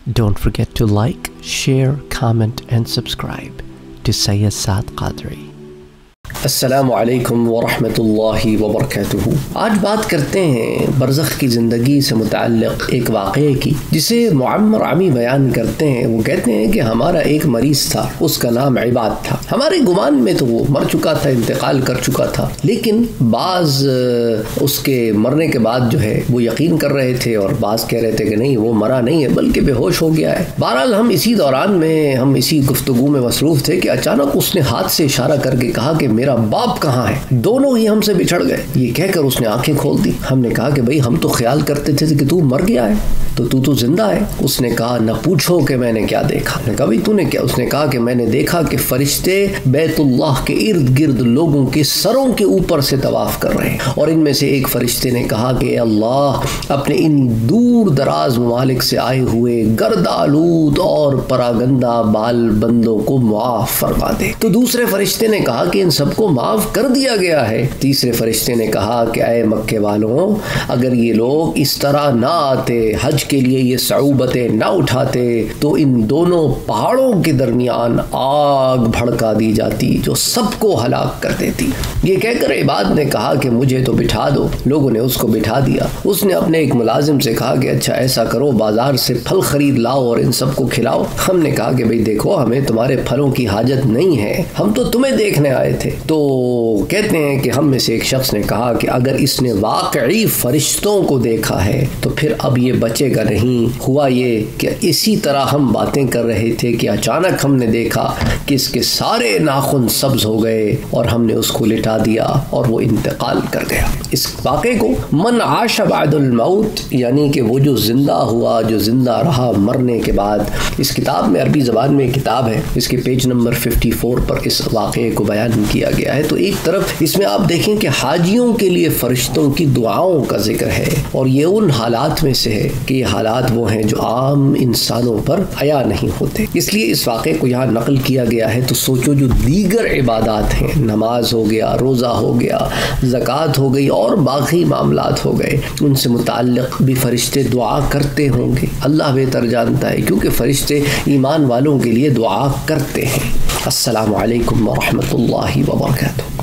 Don't forget to like, share, comment and subscribe to Sayyid Saad Qadri. السلام علیکم ورحمۃ اللہ وبرکاتہ۔ آج بات کرتے ہیں برزخ کی زندگی سے متعلق ایک واقعے کی جسے معمر عمی بیان کرتے ہیں۔ وہ کہتے ہیں کہ ہمارا ایک مریض تھا، اس کا نام عباد تھا۔ ہمارے گمان میں تو وہ مر چکا تھا، انتقال کر چکا تھا، لیکن بعض اس کے مرنے کے بعد جو ہے وہ یقین کر رہے تھے اور بعض کہہ رہے تھے کہ نہیں، وہ مرا نہیں ہے بلکہ بے ہوش ہو گیا ہے۔ بہرحال ہم اسی دوران میں اسی گفتگو میں مصروف تھے کہ اچانک اس نے ہاتھ سے اشارہ کر کے کہا کہ میرا باپ کہاں ہے؟ دونوں ہی ہم سے بچھڑ گئے۔ یہ کہہ کر اس نے آنکھیں کھول دی۔ ہم نے کہا کہ بھئی ہم تو خیال کرتے تھے کہ تو مر گیا ہے، تو زندہ ہے۔ اس نے کہا نہ پوچھو کہ میں نے کیا دیکھا۔ نے کہا بھئی تو نے کیا؟ اس نے کہا کہ میں نے دیکھا کہ فرشتے بیت اللہ کے ارد گرد لوگوں کے سروں کے اوپر سے طواف کر رہے ہیں، اور ان میں سے ایک فرشتے نے کہا کہ اے اللہ، اپنے ان دور دراز ممالک سے آئے ہوئے گرد آلود اور پراگندہ بال بندوں کو معاف فرما دے۔ تو دوسرے فرشتے نے کہا کہ ان سب کو معاف کر دیا گیا ہے۔ تیسرے فرشتے نے کہا کہ اے مکے والوں، اگر یہ لوگ اس طرح نہ آتے، حج کے لیے یہ صعوبتیں نہ اٹھاتے، تو ان دونوں پہاڑوں کے درمیان آگ بھڑکا دی جاتی جو سب کو ہلاک کر دیتی۔ یہ کہہ کر عباد نے کہا کہ مجھے تو بٹھا دو۔ لوگوں نے اس کو بٹھا دیا۔ اس نے اپنے ایک ملازم سے کہا کہ اچھا ایسا کرو، بازار سے پھل خرید لاؤ اور ان سب کو کھلاؤ۔ ہم نے کہا کہ بھئی دیکھو، ہمیں تمہارے پھلوں کی حاجت نہیں ہے، ہم تو تمہیں دیکھنے آئے تھے۔ تو کہتے ہیں کہ ہم میں سے ایک شخص نے کہا کہ اگر اس نے واقعی فرشتوں کو دیکھا ہے تو پھر اب یہ بچے گا نہیں۔ ہوا یہ کہ اسی طرح ہم باتیں کر رہے تھے کہ اچانک ہم نے دیکھا کہ اس کے سارے ناخن سبز ہو گئے اور ہم نے اس کو لٹا دیا اور وہ انتقال کر گیا۔ اس واقعے کو من عاش بعد الموت، یعنی کہ وہ جو زندہ ہوا، جو زندہ رہا مرنے کے بعد، اس کتاب میں عربی زبان میں ایک کتاب ہے، اس کے پیج نمبر 54 پر اس واقعے کو بیان کیا گیا ہے۔ تو ایک طرف اس میں آپ دیکھیں کہ حاجیوں کے لیے فرشتوں کی دعاؤں کا ذکر ہے، اور یہ ان حالات میں سے ہے کہ یہ حالات وہ ہیں جو عام انسانوں پر عیا نہیں ہوتے، اس لیے اس واقعے کو یہاں نقل کیا گیا ہے۔ تو سوچو جو دیگر عبادات ہیں، نماز ہو گیا، روزہ ہو گیا، زکوٰۃ ہو گئی اور باقی معاملات ہو گئے، ان سے متعلق بھی فرشتے دعا کرتے ہوں گے۔ اللہ بہتر جانتا ہے، کیونکہ فرشتے ایمان والوں کے لیے دعا کرتے ہیں۔ السلام علیکم ورحمۃ اللہ وبرکاتہ۔